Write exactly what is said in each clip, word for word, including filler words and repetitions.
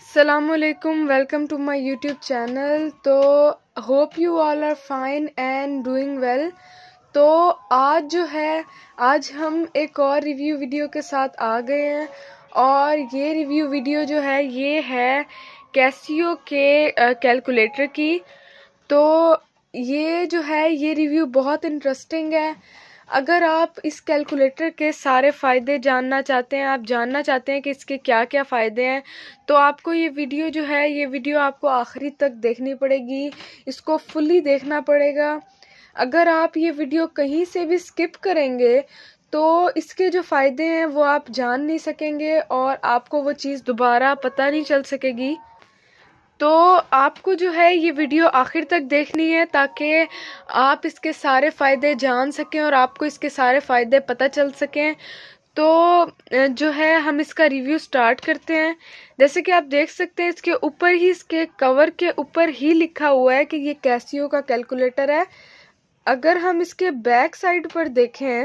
Assalamualaikum, welcome to my YouTube channel। तो hope you all are fine and doing well. तो आज जो है आज हम एक और रिव्यू वीडियो के साथ आ गए हैं और ये रिव्यू वीडियो जो है ये है कैसियो के कैलकुलेटर की। तो ये जो है ये रिव्यू बहुत इंटरेस्टिंग है। अगर आप इस कैलकुलेटर के सारे फ़ायदे जानना चाहते हैं, आप जानना चाहते हैं कि इसके क्या क्या फ़ायदे हैं, तो आपको ये वीडियो जो है ये वीडियो आपको आखिरी तक देखनी पड़ेगी, इसको फुल्ली देखना पड़ेगा। अगर आप ये वीडियो कहीं से भी स्किप करेंगे तो इसके जो फ़ायदे हैं वो आप जान नहीं सकेंगे और आपको वो चीज़ दोबारा पता नहीं चल सकेगी। तो आपको जो है ये वीडियो आखिर तक देखनी है ताकि आप इसके सारे फ़ायदे जान सकें और आपको इसके सारे फ़ायदे पता चल सकें। तो जो है हम इसका रिव्यू स्टार्ट करते हैं। जैसे कि आप देख सकते हैं इसके ऊपर ही, इसके कवर के ऊपर ही लिखा हुआ है कि ये कैसियो का कैलकुलेटर है। अगर हम इसके बैक साइड पर देखें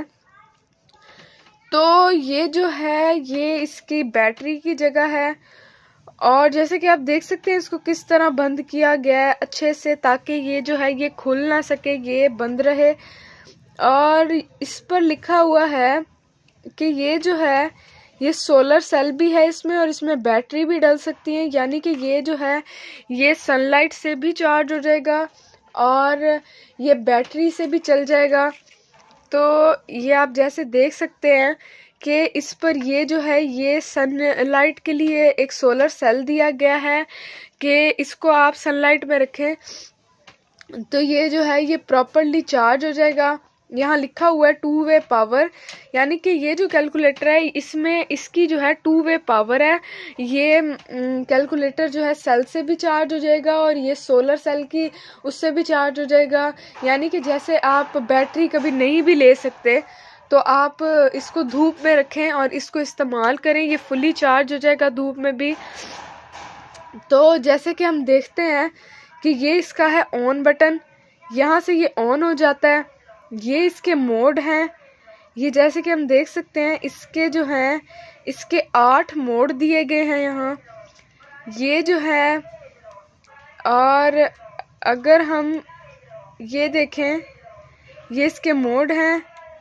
तो ये जो है ये इसकी बैटरी की जगह है और जैसे कि आप देख सकते हैं इसको किस तरह बंद किया गया है अच्छे से, ताकि ये जो है ये खुल ना सके, ये बंद रहे। और इस पर लिखा हुआ है कि ये जो है ये सोलर सेल भी है इसमें और इसमें बैटरी भी डल सकती है, यानी कि ये जो है ये सनलाइट से भी चार्ज हो जाएगा और ये बैटरी से भी चल जाएगा। तो ये आप जैसे देख सकते हैं कि इस पर ये जो है ये सनलाइट के लिए एक सोलर सेल दिया गया है कि इसको आप सनलाइट में रखें तो ये जो है ये प्रॉपरली चार्ज हो जाएगा। यहाँ लिखा हुआ है टू वे पावर, यानी कि ये जो कैलकुलेटर है इसमें इसकी जो है टू वे पावर है। ये कैलकुलेटर जो है सेल से भी चार्ज हो जाएगा और ये सोलर सेल की उससे भी चार्ज हो जाएगा। यानी कि जैसे आप बैटरी कभी नहीं भी ले सकते तो आप इसको धूप में रखें और इसको इस्तेमाल करें, ये फुली चार्ज हो जाएगा धूप में भी। तो जैसे कि हम देखते हैं कि ये इसका है ऑन बटन, यहाँ से ये ऑन हो जाता है। ये इसके मोड हैं, ये जैसे कि हम देख सकते हैं इसके जो हैं इसके आठ मोड दिए गए हैं यहाँ, ये जो है। और अगर हम ये देखें ये इसके मोड हैं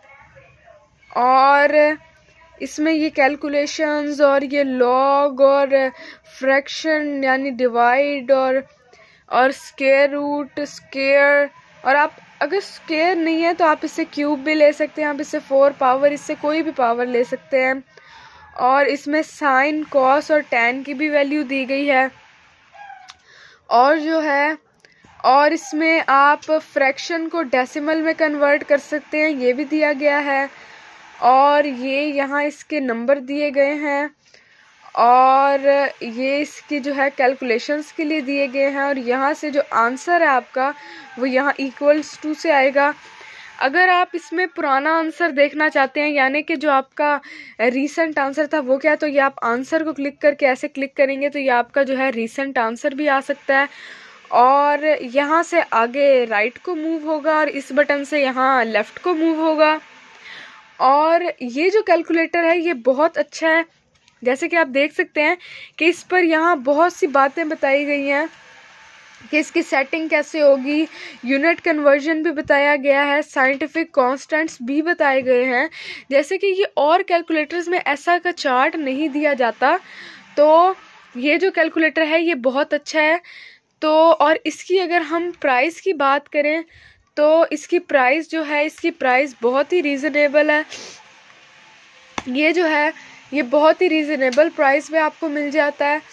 और इसमें ये कैलकुलेशंस और ये लॉग और फ्रैक्शन यानी डिवाइड और और स्क्वायर रूट, स्क्वायर, और आप अगर स्क्वायर नहीं है तो आप इससे क्यूब भी ले सकते हैं, आप इससे फोर पावर, इससे कोई भी पावर ले सकते हैं। और इसमें साइन, कॉस और टैन की भी वैल्यू दी गई है। और जो है और इसमें आप फ्रैक्शन को डेसिमल में कन्वर्ट कर सकते हैं, ये भी दिया गया है। और ये यहाँ इसके नंबर दिए गए हैं और ये इसकी जो है कैलकुलेशंस के लिए दिए गए हैं और यहाँ से जो आंसर है आपका वो यहाँ इक्वल्स टू से आएगा। अगर आप इसमें पुराना आंसर देखना चाहते हैं, यानी कि जो आपका रीसेंट आंसर था वो क्या, तो ये आप आंसर को क्लिक करके ऐसे क्लिक करेंगे तो ये आपका जो है रीसेंट आंसर भी आ सकता है। और यहाँ से आगे राइट को मूव होगा और इस बटन से यहाँ लेफ़्ट को मूव होगा। और ये जो कैलकुलेटर है ये बहुत अच्छा है। जैसे कि आप देख सकते हैं कि इस पर यहाँ बहुत सी बातें बताई गई हैं कि इसकी सेटिंग कैसे होगी, यूनिट कन्वर्जन भी बताया गया है, साइंटिफिक कांस्टेंट्स भी बताए गए हैं। जैसे कि ये और कैलकुलेटर्स में ऐसा का चार्ट नहीं दिया जाता, तो ये जो कैलकुलेटर है ये बहुत अच्छा है। तो और इसकी अगर हम प्राइस की बात करें तो इसकी प्राइस जो है इसकी प्राइस बहुत ही रीज़नेबल है। ये जो है ये बहुत ही रीज़नेबल प्राइस में आपको मिल जाता है।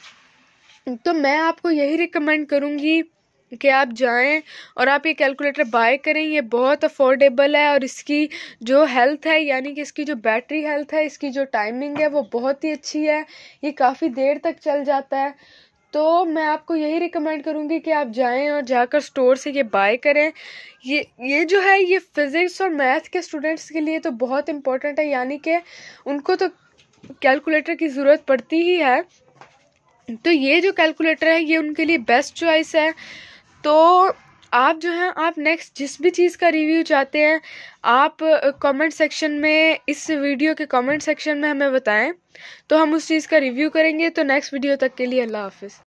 तो मैं आपको यही रिकमेंड करूँगी कि आप जाएं और आप ये कैलकुलेटर बाय करें। ये बहुत अफोर्डेबल है और इसकी जो हेल्थ है, यानी कि इसकी जो बैटरी हेल्थ है, इसकी जो टाइमिंग है वो बहुत ही अच्छी है, ये काफ़ी देर तक चल जाता है। तो मैं आपको यही रिकमेंड करूँगी कि आप जाएं और जाकर स्टोर से ये बाय करें। ये ये जो है ये फिज़िक्स और मैथ के स्टूडेंट्स के लिए तो बहुत इम्पोर्टेंट है, यानी कि उनको तो कैलकुलेटर की ज़रूरत पड़ती ही है। तो ये जो कैलकुलेटर है ये उनके लिए बेस्ट चॉइस है। तो आप जो है आप नेक्स्ट जिस भी चीज़ का रिव्यू चाहते हैं आप कमेंट सेक्शन में, इस वीडियो के कमेंट सेक्शन में हमें बताएं, तो हम उस चीज़ का रिव्यू करेंगे। तो नेक्स्ट वीडियो तक के लिए अल्लाह हाफिज़।